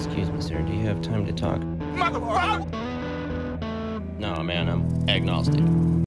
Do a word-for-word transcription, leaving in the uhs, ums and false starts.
Excuse me, sir. Do you have time to talk? Motherfucker! No, man. I'm agnostic.